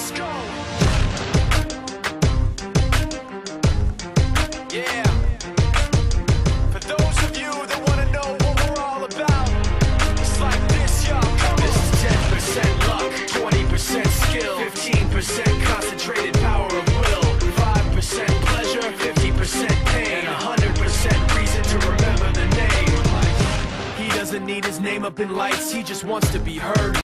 Let's go. Yeah. For those of you that want to know what we're all about, it's like this, y'all. This is 10% luck, 20% skill, 15% concentrated power of will, 5% pleasure, 50% pain, and 100% reason to remember the name. He doesn't need his name up in lights, he just wants to be heard.